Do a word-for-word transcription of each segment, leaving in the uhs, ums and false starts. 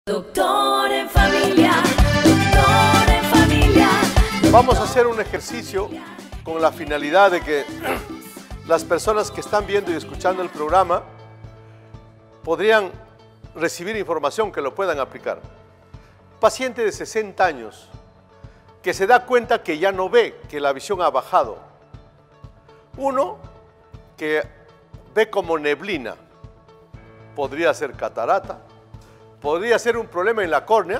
Doctor en familia, doctor en familia. Vamos a hacer un ejercicio con la finalidad de que las personas que están viendo y escuchando el programa podrían recibir información que lo puedan aplicar. Paciente de sesenta años que se da cuenta que ya no ve, que la visión ha bajado. Uno que ve como neblina, podría ser catarata, podría ser un problema en la córnea,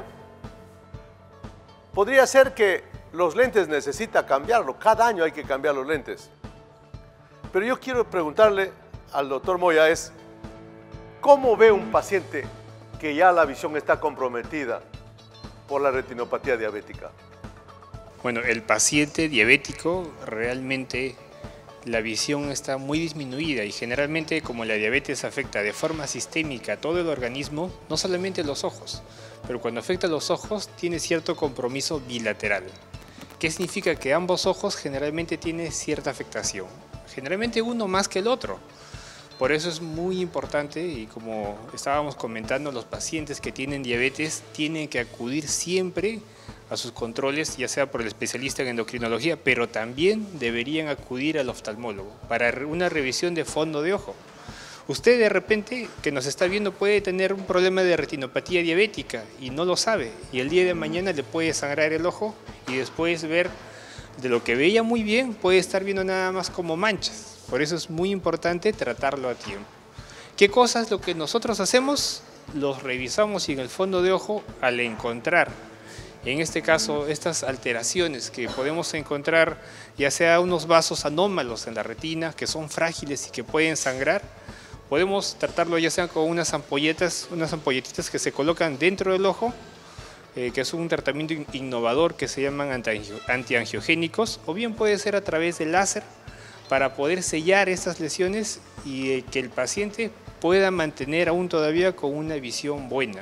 podría ser que los lentes necesita cambiarlo, cada año hay que cambiar los lentes. Pero yo quiero preguntarle al doctor Moya es, ¿cómo ve un paciente que ya la visión está comprometida por la retinopatía diabética? Bueno, el paciente diabético realmente la visión está muy disminuida y generalmente como la diabetes afecta de forma sistémica a todo el organismo, no solamente los ojos, pero cuando afecta a los ojos tiene cierto compromiso bilateral. ¿Qué significa? Que ambos ojos generalmente tienen cierta afectación, generalmente uno más que el otro. Por eso es muy importante y como estábamos comentando, los pacientes que tienen diabetes tienen que acudir siempre a sus controles, ya sea por el especialista en endocrinología, pero también deberían acudir al oftalmólogo para una revisión de fondo de ojo. Usted de repente que nos está viendo puede tener un problema de retinopatía diabética y no lo sabe, y el día de mañana le puede sangrar el ojo y después ver de lo que veía muy bien puede estar viendo nada más como manchas. Por eso es muy importante tratarlo a tiempo. ¿Qué cosas lo que nosotros hacemos? Los revisamos y en el fondo de ojo al encontrar en este caso, estas alteraciones que podemos encontrar, ya sea unos vasos anómalos en la retina, que son frágiles y que pueden sangrar, podemos tratarlo ya sea con unas ampolletas, unas ampolletitas que se colocan dentro del ojo, eh, que es un tratamiento innovador que se llaman antiangiogénicos, o bien puede ser a través del láser para poder sellar estas lesiones y eh, que el paciente pueda mantener aún todavía con una visión buena.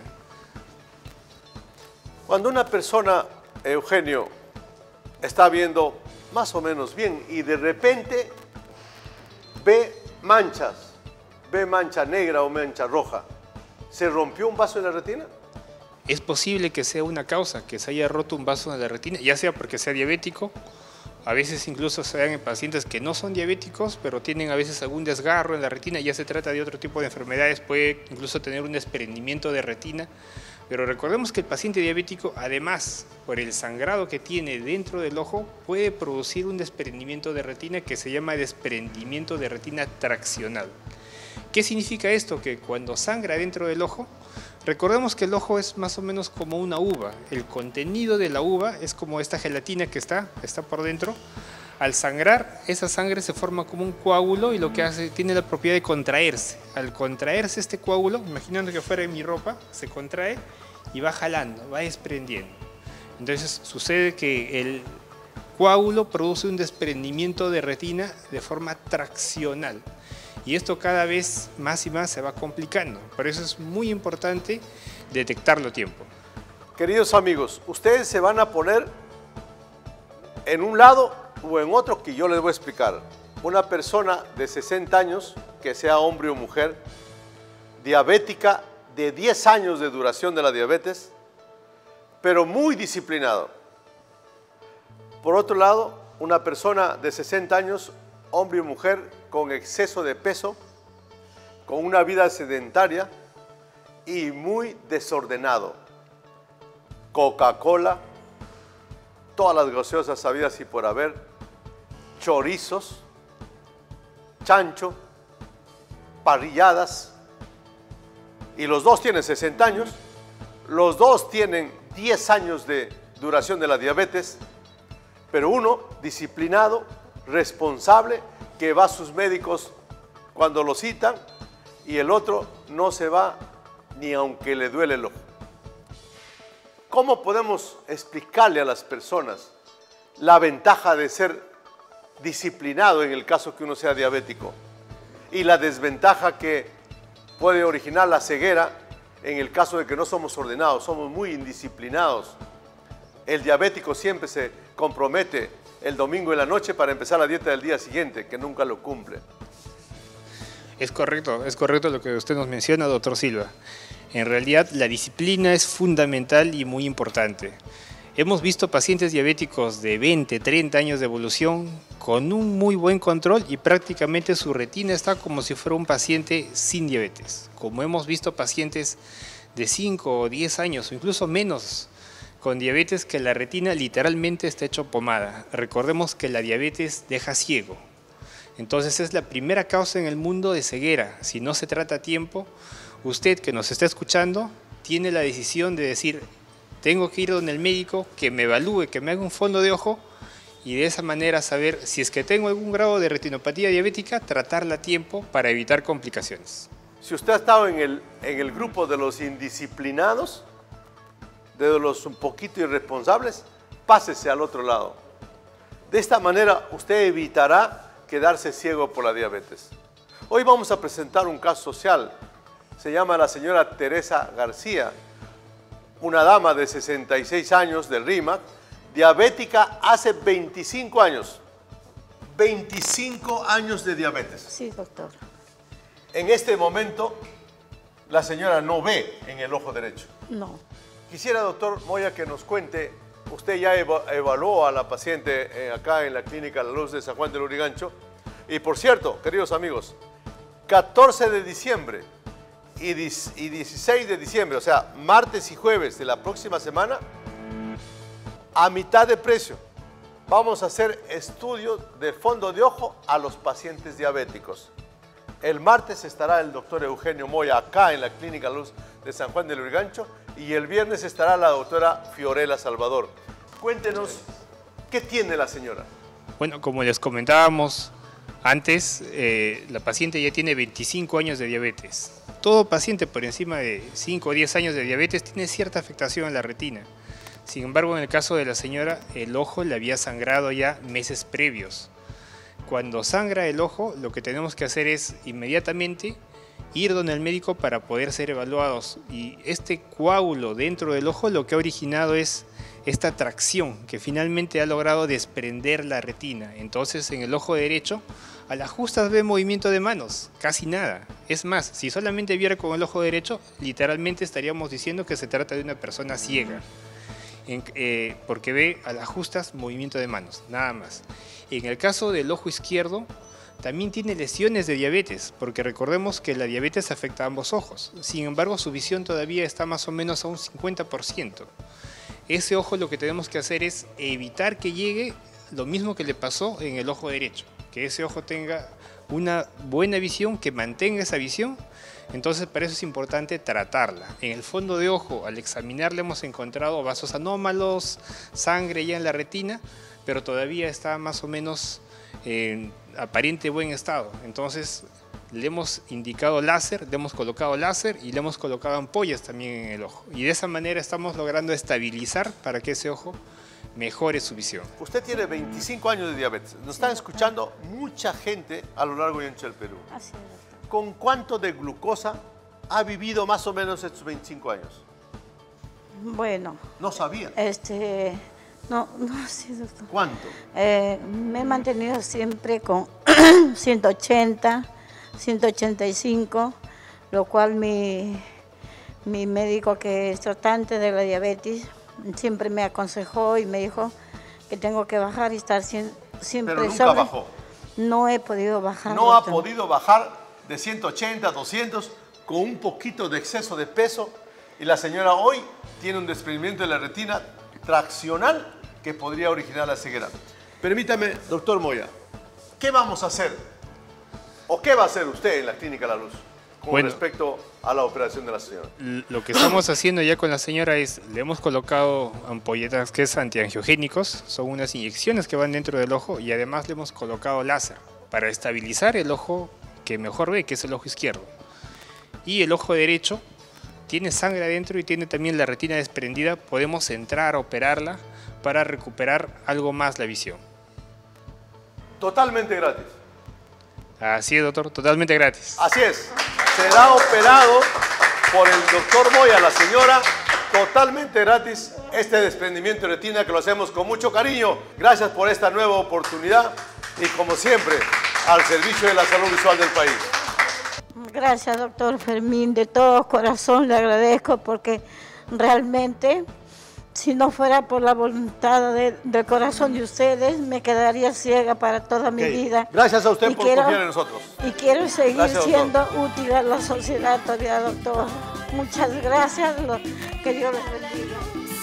Cuando una persona, Eugenio, está viendo más o menos bien y de repente ve manchas, ve mancha negra o mancha roja, ¿se rompió un vaso en la retina? Es posible que sea una causa, que se haya roto un vaso en la retina, ya sea porque sea diabético, a veces incluso se dan en pacientes que no son diabéticos, pero tienen a veces algún desgarro en la retina, ya se trata de otro tipo de enfermedades, puede incluso tener un desprendimiento de retina. Pero recordemos que el paciente diabético, además, por el sangrado que tiene dentro del ojo, puede producir un desprendimiento de retina que se llama desprendimiento de retina traccional. ¿Qué significa esto? Que cuando sangra dentro del ojo, recordemos que el ojo es más o menos como una uva. El contenido de la uva es como esta gelatina que está, está por dentro. Al sangrar, esa sangre se forma como un coágulo y lo que hace, tiene la propiedad de contraerse. Al contraerse este coágulo, imaginando que fuera en mi ropa, se contrae y va jalando, va desprendiendo. Entonces sucede que el coágulo produce un desprendimiento de retina de forma traccional. Y esto cada vez más y más se va complicando. Por eso es muy importante detectarlo a tiempo. Queridos amigos, ustedes se van a poner en un lado o en otro que yo les voy a explicar. Una persona de sesenta años, que sea hombre o mujer, diabética, de diez años de duración de la diabetes, pero muy disciplinado. Por otro lado, una persona de sesenta años, hombre o mujer, con exceso de peso, con una vida sedentaria y muy desordenado. Coca-Cola, todas las gaseosas sabidas y por haber, chorizos, chancho, parrilladas, y los dos tienen sesenta años, los dos tienen diez años de duración de la diabetes, pero uno disciplinado, responsable, que va a sus médicos cuando lo citan, y el otro no se va ni aunque le duele el ojo. ¿Cómo podemos explicarle a las personas la ventaja de ser disciplinado en el caso que uno sea diabético y la desventaja que puede originar la ceguera en el caso de que no somos ordenados, somos muy indisciplinados? El diabético siempre se compromete el domingo en la noche para empezar la dieta del día siguiente, que nunca lo cumple. Es correcto, es correcto lo que usted nos menciona, doctor Silva. En realidad, la disciplina es fundamental y muy importante. Hemos visto pacientes diabéticos de veinte, treinta años de evolución con un muy buen control y prácticamente su retina está como si fuera un paciente sin diabetes. Como hemos visto pacientes de cinco o diez años o incluso menos con diabetes que la retina literalmente está hecho pomada. Recordemos que la diabetes deja ciego. Entonces es la primera causa en el mundo de ceguera. Si no se trata a tiempo, usted que nos está escuchando tiene la decisión de decir: tengo que ir donde el médico, que me evalúe, que me haga un fondo de ojo y de esa manera saber si es que tengo algún grado de retinopatía diabética, tratarla a tiempo para evitar complicaciones. Si usted ha estado en el, en el grupo de los indisciplinados, de los un poquito irresponsables, pásese al otro lado. De esta manera usted evitará quedarse ciego por la diabetes. Hoy vamos a presentar un caso social. Se llama la señora Teresa García, una dama de sesenta y seis años del RIMAC, diabética hace veinticinco años. veinticinco años de diabetes. Sí, doctor. En este momento, la señora no ve en el ojo derecho. No. Quisiera, doctor Moya, que nos cuente, usted ya eva- evaluó a la paciente eh, acá en la Clínica La Luz de San Juan del Lurigancho. Y por cierto, queridos amigos, catorce de diciembre y dieciséis de diciembre, o sea, martes y jueves de la próxima semana, a mitad de precio, vamos a hacer estudio de fondo de ojo a los pacientes diabéticos. El martes estará el doctor Eugenio Moya acá en la Clínica Luz de San Juan del Lurigancho y el viernes estará la doctora Fiorella Salvador. Cuéntenos, ¿qué tiene la señora? Bueno, como les comentábamos antes, eh, la paciente ya tiene veinticinco años de diabetes. Todo paciente por encima de cinco o diez años de diabetes tiene cierta afectación en la retina. Sin embargo, en el caso de la señora, el ojo le había sangrado ya meses previos. Cuando sangra el ojo, lo que tenemos que hacer es inmediatamente ir donde el médico para poder ser evaluados. Y este coágulo dentro del ojo lo que ha originado es esta tracción que finalmente ha logrado desprender la retina. Entonces, en el ojo derecho, a las justas ve movimiento de manos, casi nada. Es más, si solamente viera con el ojo derecho, literalmente estaríamos diciendo que se trata de una persona ciega. En, eh, porque ve a las justas movimiento de manos, nada más. En el caso del ojo izquierdo, también tiene lesiones de diabetes, porque recordemos que la diabetes afecta a ambos ojos. Sin embargo, su visión todavía está más o menos a un cincuenta por ciento. Ese ojo lo que tenemos que hacer es evitar que llegue lo mismo que le pasó en el ojo derecho, que ese ojo tenga una buena visión, que mantenga esa visión. Entonces, para eso es importante tratarla. En el fondo de ojo, al examinarle, hemos encontrado vasos anómalos, sangre ya en la retina, pero todavía está más o menos en aparente buen estado. Entonces, le hemos indicado láser, le hemos colocado láser y le hemos colocado ampollas también en el ojo. Y de esa manera estamos logrando estabilizar para que ese ojo mejore su visión. Usted tiene veinticinco años de diabetes. Nos están escuchando mucha gente a lo largo y ancho del Perú. Así es, doctor. ¿Con cuánto de glucosa ha vivido más o menos estos veinticinco años? Bueno, No sabía. este... No, no, sí, doctor. ¿Cuánto? Eh, me he mantenido siempre con ciento ochenta, ciento ochenta y cinco, lo cual mi, mi médico, que es tratante de la diabetes, siempre me aconsejó y me dijo que tengo que bajar y estar sien- siempre Pero nunca sobre. bajó. No he podido bajar. No ha doctor. podido bajar de ciento ochenta, doscientos con un poquito de exceso de peso y la señora hoy tiene un desprendimiento de la retina traccional que podría originar la ceguera. Permítame, doctor Moya, ¿qué vamos a hacer? ¿O qué va a hacer usted en la Clínica La Luz con Bueno. respecto a la operación de la señora? Lo que estamos haciendo ya con la señora es, le hemos colocado ampolletas que es antiangiogénicos, son unas inyecciones que van dentro del ojo y además le hemos colocado láser para estabilizar el ojo que mejor ve, que es el ojo izquierdo. Y el ojo derecho tiene sangre adentro y tiene también la retina desprendida, podemos entrar a operarla para recuperar algo más la visión. Totalmente gratis. Así es, doctor, totalmente gratis. Así es, será operado por el doctor Moya, la señora, totalmente gratis, este desprendimiento de retina que lo hacemos con mucho cariño. Gracias por esta nueva oportunidad y como siempre, al servicio de la salud visual del país. Gracias, doctor Fermín, de todo corazón le agradezco porque realmente, si no fuera por la voluntad de, del corazón de ustedes, me quedaría ciega para toda mi Okay. vida. Gracias a usted Y por quiero- confiar en nosotros. Y quiero seguir Gracias, siendo útil a la sociedad todavía, doctor. Muchas gracias, lo- que Dios les bendiga.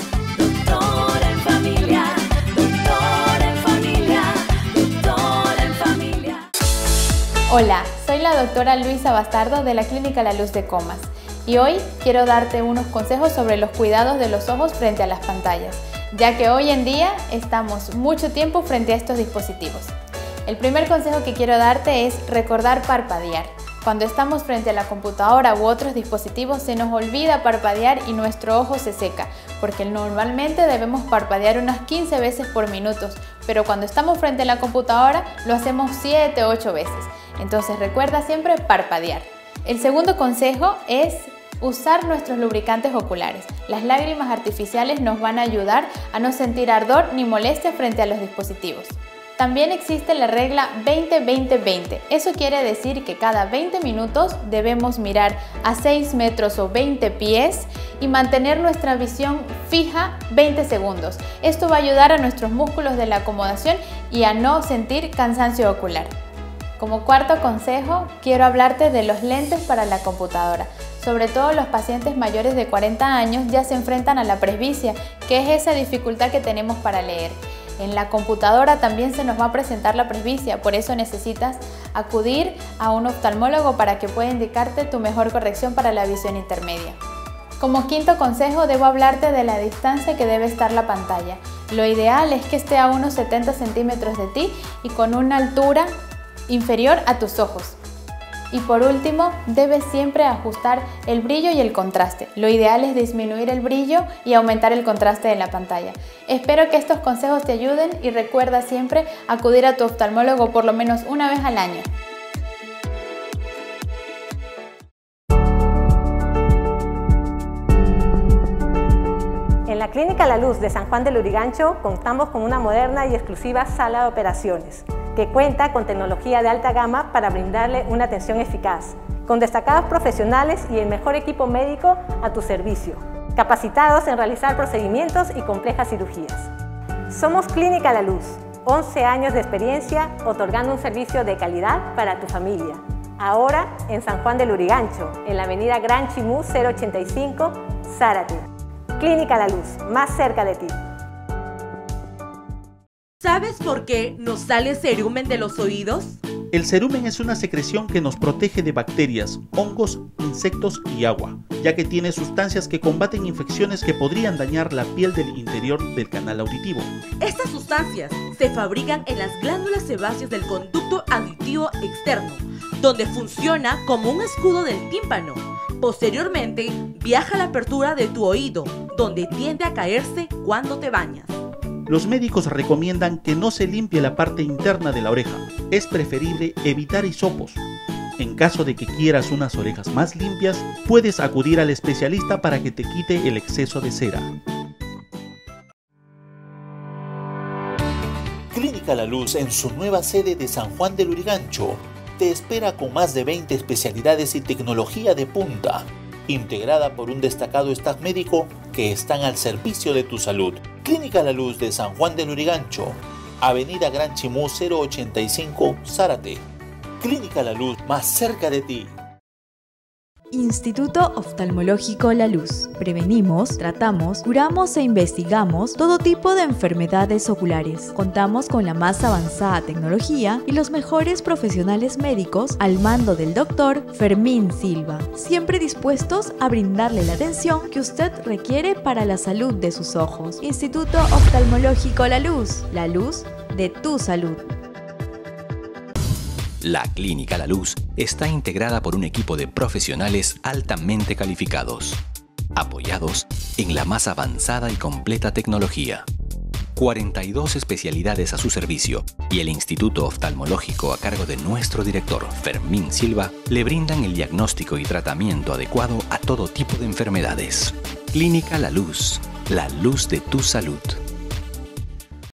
Doctor en familia, doctor en familia, doctor en familia. Hola, soy la doctora Luisa Bastardo de la Clínica La Luz de Comas y hoy quiero darte unos consejos sobre los cuidados de los ojos frente a las pantallas, ya que hoy en día estamos mucho tiempo frente a estos dispositivos. El primer consejo que quiero darte es recordar parpadear. Cuando estamos frente a la computadora u otros dispositivos se nos olvida parpadear y nuestro ojo se seca, porque normalmente debemos parpadear unas quince veces por minuto, pero cuando estamos frente a la computadora lo hacemos siete u ocho veces. Entonces recuerda siempre parpadear. El segundo consejo es usar nuestros lubricantes oculares. Las lágrimas artificiales nos van a ayudar a no sentir ardor ni molestia frente a los dispositivos. También existe la regla veinte veinte veinte. Eso quiere decir que cada veinte minutos debemos mirar a seis metros o veinte pies y mantener nuestra visión fija veinte segundos. Esto va a ayudar a nuestros músculos de la acomodación y a no sentir cansancio ocular. Como cuarto consejo, quiero hablarte de los lentes para la computadora. Sobre todo los pacientes mayores de cuarenta años ya se enfrentan a la presbicia, que es esa dificultad que tenemos para leer. En la computadora también se nos va a presentar la presbicia, por eso necesitas acudir a un oftalmólogo para que pueda indicarte tu mejor corrección para la visión intermedia. Como quinto consejo, debo hablarte de la distancia que debe estar la pantalla. Lo ideal es que esté a unos setenta centímetros de ti y con una altura inferior a tus ojos. Y por último, debes siempre ajustar el brillo y el contraste. Lo ideal es disminuir el brillo y aumentar el contraste de la pantalla. Espero que estos consejos te ayuden y recuerda siempre acudir a tu oftalmólogo por lo menos una vez al año. En la Clínica La Luz de San Juan de Lurigancho contamos con una moderna y exclusiva sala de operaciones que cuenta con tecnología de alta gama para brindarle una atención eficaz, con destacados profesionales y el mejor equipo médico a tu servicio, capacitados en realizar procedimientos y complejas cirugías. Somos Clínica La Luz, once años de experiencia otorgando un servicio de calidad para tu familia. Ahora en San Juan de Lurigancho, en la avenida Gran Chimú cero ochenta y cinco, Zárate. Clínica La Luz, más cerca de ti. ¿Sabes por qué nos sale cerumen de los oídos? El cerumen es una secreción que nos protege de bacterias, hongos, insectos y agua, ya que tiene sustancias que combaten infecciones que podrían dañar la piel del interior del canal auditivo. Estas sustancias se fabrican en las glándulas sebáceas del conducto auditivo externo, donde funciona como un escudo del tímpano. Posteriormente, viaja a la apertura de tu oído, donde tiende a caerse cuando te bañas. Los médicos recomiendan que no se limpie la parte interna de la oreja. Es preferible evitar hisopos. En caso de que quieras unas orejas más limpias, puedes acudir al especialista para que te quite el exceso de cera. Clínica La Luz, en su nueva sede de San Juan de Lurigancho, te espera con más de veinte especialidades y tecnología de punta, integrada por un destacado staff médico que están al servicio de tu salud. Clínica La Luz de San Juan de Lurigancho, avenida Gran Chimú cero ochenta y cinco, Zárate. Clínica La Luz, más cerca de ti. Instituto Oftalmológico La Luz. Prevenimos, tratamos, curamos e investigamos todo tipo de enfermedades oculares. Contamos con la más avanzada tecnología y los mejores profesionales médicos al mando del doctor Fermín Silva, siempre dispuestos a brindarle la atención que usted requiere para la salud de sus ojos. Instituto Oftalmológico La Luz. La luz de tu salud. La Clínica La Luz está integrada por un equipo de profesionales altamente calificados, apoyados en la más avanzada y completa tecnología. cuarenta y dos especialidades a su servicio y el Instituto Oftalmológico a cargo de nuestro director Fermín Silva le brindan el diagnóstico y tratamiento adecuado a todo tipo de enfermedades. Clínica La Luz, la luz de tu salud.